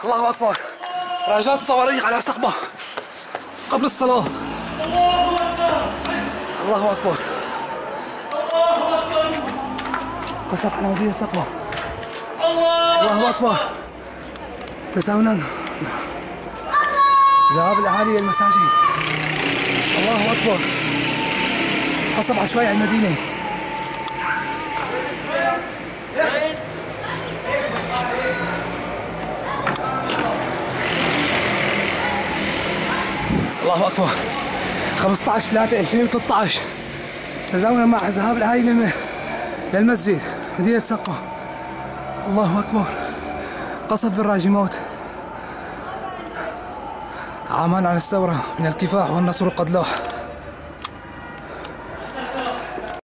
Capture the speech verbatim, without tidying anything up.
الله أكبر. رجال الصواريخ على سقبة قبل الصلاة. الله أكبر. قصف على مدينة سقبة. الله أكبر. تزامنا ذهاب الأهالي إلى المساجد. الله أكبر. قصف عشوائي على المدينة. الله أكبر. خمسة عشر ثلاثة ألفين وثلاثة عشر تزامنا مع ذهاب الأهالي للمسجد مدينة سقبة. الله أكبر. قصف الراجمات. عامان على الثورة من الكفاح والنصر قد لاح.